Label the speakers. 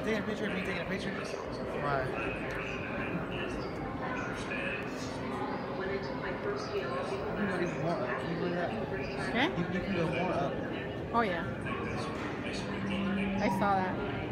Speaker 1: taking a picture of me taking a picture?
Speaker 2: Why?
Speaker 1: You can go even more up. Can you believe that?
Speaker 3: Okay?
Speaker 1: You can go more up.
Speaker 3: Oh yeah. I saw that.